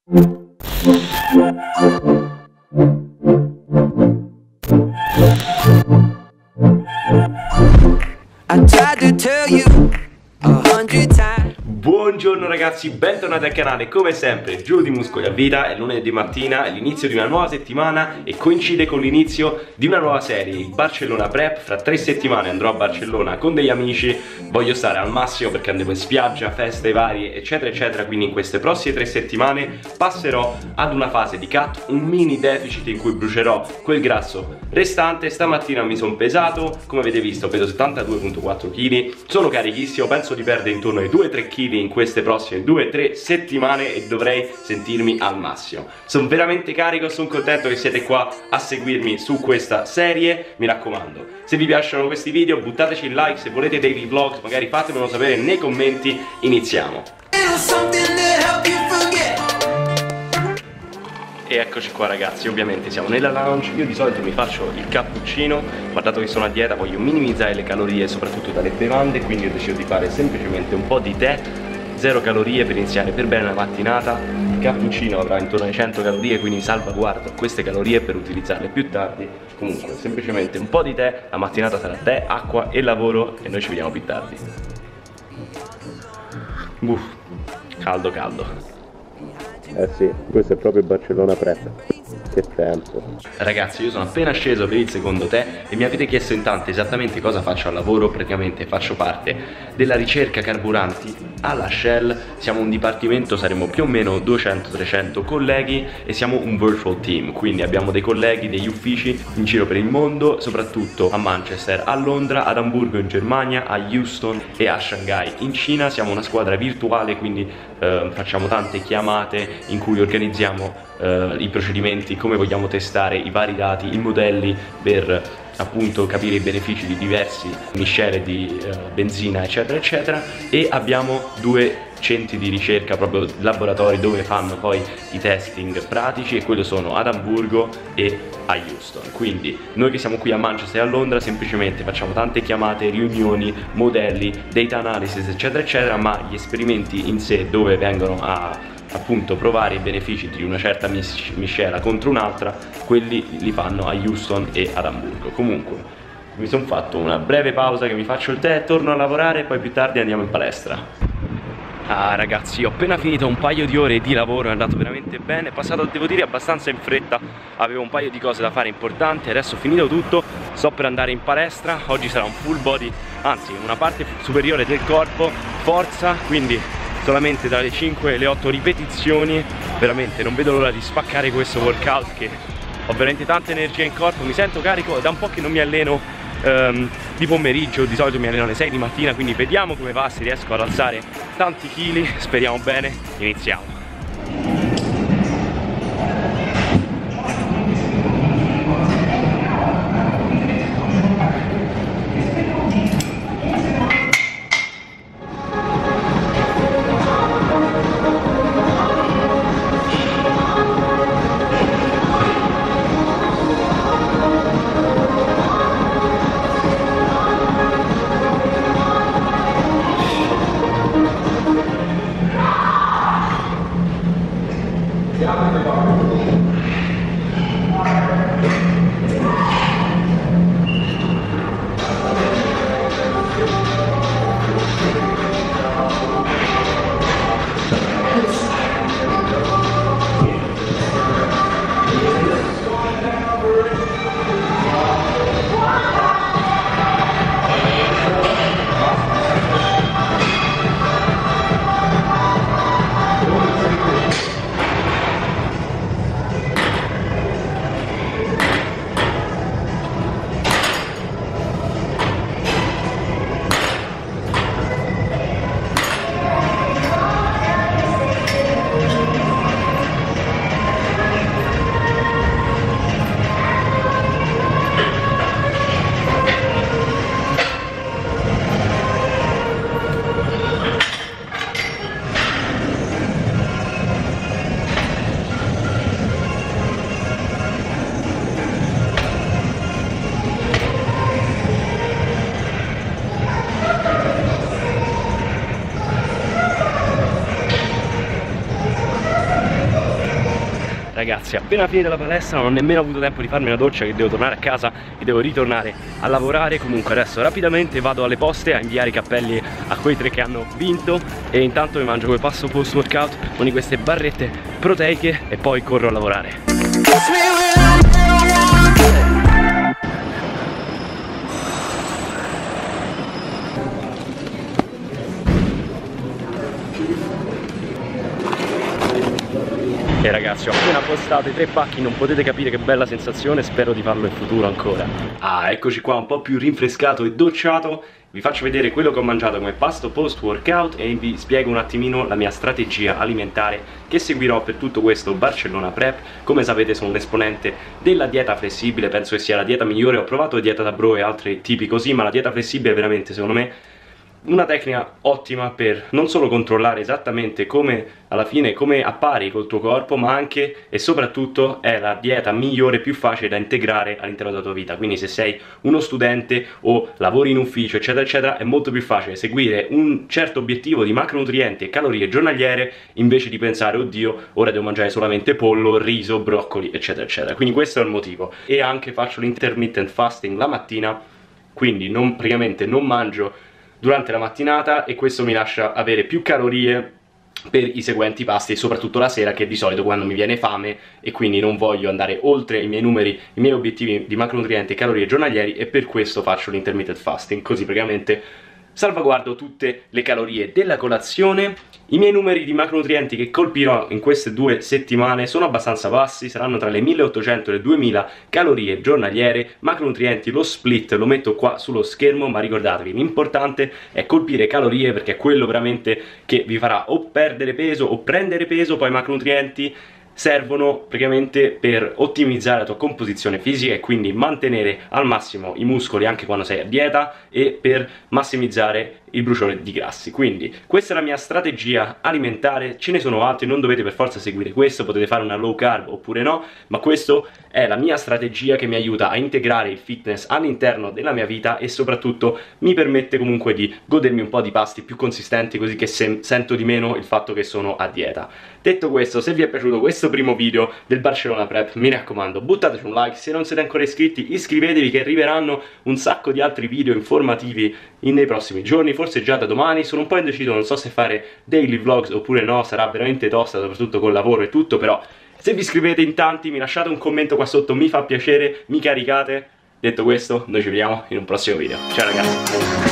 I tried to tell you 100 times. Buongiorno ragazzi, bentornati al canale. Come sempre, Giulio di Muscoli a Vita. È lunedì mattina, è l'inizio di una nuova settimana e coincide con l'inizio di una nuova serie, il Barcellona Prep. Fra 3 settimane andrò a Barcellona con degli amici. Voglio stare al massimo perché andremo in spiaggia, feste varie, eccetera eccetera. Quindi in queste prossime 3 settimane passerò ad una fase di cut, un mini deficit in cui brucerò quel grasso restante. Stamattina mi sono pesato, come avete visto peso 72,4 kg. Sono carichissimo, penso di perdere intorno ai 2-3 kg in queste prossime 2-3 settimane e dovrei sentirmi al massimo. Sono veramente carico, sono contento che siete qua a seguirmi su questa serie. Mi raccomando, se vi piacciono questi video buttateci il like, se volete dei vlog magari fatemelo sapere nei commenti. Iniziamo. E eccoci qua ragazzi, ovviamente siamo nella lounge. Io di solito mi faccio il cappuccino, ma dato che sono a dieta voglio minimizzare le calorie soprattutto dalle bevande, quindi ho deciso di fare semplicemente un po' di tè, 0 calorie per iniziare per bene la mattinata. Il cappuccino avrà intorno ai 100 calorie, quindi salvaguardo queste calorie per utilizzarle più tardi. Comunque semplicemente un po' di tè, la mattinata sarà tè, acqua e lavoro e noi ci vediamo più tardi. Caldo caldo. Eh sì, questo è proprio Barcellona Prep. Che tempo. Ragazzi, io sono appena sceso per il secondo tè e mi avete chiesto in tanti esattamente cosa faccio al lavoro. Praticamente faccio parte della ricerca carburanti alla Shell. Siamo un dipartimento, saremo più o meno 200-300 colleghi e siamo un virtual team, quindi abbiamo dei colleghi, degli uffici in giro per il mondo, soprattutto a Manchester, a Londra, ad Amburgo in Germania, a Houston e a Shanghai in Cina. Siamo una squadra virtuale, quindi facciamo tante chiamate in cui organizziamo i procedimenti, come vogliamo testare i vari dati, i modelli per appunto capire i benefici di diversi miscele di benzina eccetera eccetera. E abbiamo 2 centri di ricerca, proprio laboratori dove fanno poi i testing pratici, e quello sono ad Amburgo e a Houston. Quindi noi che siamo qui a Manchester e a Londra semplicemente facciamo tante chiamate, riunioni, modelli, data analysis eccetera eccetera, ma gli esperimenti in sé dove vengono a appunto provare i benefici di una certa miscela contro un'altra, quelli li fanno a Houston e ad Amburgo. Comunque mi sono fatto una breve pausa che mi faccio il tè, torno a lavorare e poi più tardi andiamo in palestra. Ah ragazzi, ho appena finito un paio di ore di lavoro, è andato veramente bene, è passato devo dire abbastanza in fretta, avevo un paio di cose da fare importanti, adesso ho finito tutto, sto per andare in palestra. Oggi sarà un full body, anzi una parte superiore del corpo, forza, quindi solamente tra le 5 e le 8 ripetizioni. Veramente non vedo l'ora di spaccare questo workout, che ho veramente tanta energia in corpo, mi sento carico. Da un po' che non mi alleno di pomeriggio, di solito mi alleno alle 6 di mattina, quindi vediamo come va, se riesco ad alzare tanti chili, speriamo bene. Iniziamo. ragazzi, appena finita la palestra non ho nemmeno avuto tempo di farmi una doccia, che devo tornare a casa e devo ritornare a lavorare. Comunque adesso rapidamente vado alle poste a inviare i cappelli a quei 3 che hanno vinto, e intanto mi mangio quel pasto post workout con queste barrette proteiche e poi corro a lavorare. E ragazzi, ho appena postato i 3 pacchi, non potete capire che bella sensazione, spero di farlo in futuro ancora. Ah, eccoci qua, un po' più rinfrescato e docciato. Vi faccio vedere quello che ho mangiato come pasto post workout e vi spiego un attimino la mia strategia alimentare che seguirò per tutto questo Barcellona Prep. Come sapete sono un esponente della dieta flessibile, penso che sia la dieta migliore. Ho provato dieta da bro e altri tipi così, ma la dieta flessibile è veramente, secondo me, una tecnica ottima per non solo controllare esattamente come alla fine come appari col tuo corpo, ma anche e soprattutto è la dieta migliore, più facile da integrare all'interno della tua vita. Quindi se sei uno studente o lavori in ufficio eccetera eccetera, è molto più facile seguire un certo obiettivo di macronutrienti e calorie giornaliere invece di pensare oddio ora devo mangiare solamente pollo, riso, broccoli eccetera eccetera. Quindi questo è il motivo. E anche faccio l'intermittent fasting la mattina, quindi praticamente non mangio durante la mattinata, e questo mi lascia avere più calorie per i seguenti pasti, e soprattutto la sera, che di solito quando mi viene fame e quindi non voglio andare oltre i miei numeri, i miei obiettivi di macronutrienti e calorie giornalieri, e per questo faccio l'intermittent fasting, così praticamente salvaguardo tutte le calorie della colazione. I miei numeri di macronutrienti che colpirò in queste 2 settimane sono abbastanza bassi, saranno tra le 1800 e le 2000 calorie giornaliere. Macronutrienti, lo split lo metto qua sullo schermo, ma ricordatevi, l'importante è colpire calorie, perché è quello veramente che vi farà o perdere peso o prendere peso. Poi i macronutrienti servono praticamente per ottimizzare la tua composizione fisica e quindi mantenere al massimo i muscoli anche quando sei a dieta, e per massimizzare il bruciore di grassi. Quindi questa è la mia strategia alimentare, ce ne sono altri, non dovete per forza seguire questo, potete fare una low carb oppure no, ma questo è la mia strategia che mi aiuta a integrare il fitness all'interno della mia vita, e soprattutto mi permette comunque di godermi un po' di pasti più consistenti, così che sento di meno il fatto che sono a dieta. Detto questo, se vi è piaciuto questo primo video del Barcellona Prep, mi raccomando buttateci un like, se non siete ancora iscritti iscrivetevi, che arriveranno un sacco di altri video informativi nei prossimi giorni, forse già da domani. Sono un po' indeciso, non so se fare daily vlogs oppure no, sarà veramente tosta soprattutto col lavoro e tutto, però se vi iscrivete in tanti, mi lasciate un commento qua sotto, mi fa piacere, mi caricate. Detto questo, noi ci vediamo in un prossimo video. Ciao ragazzi!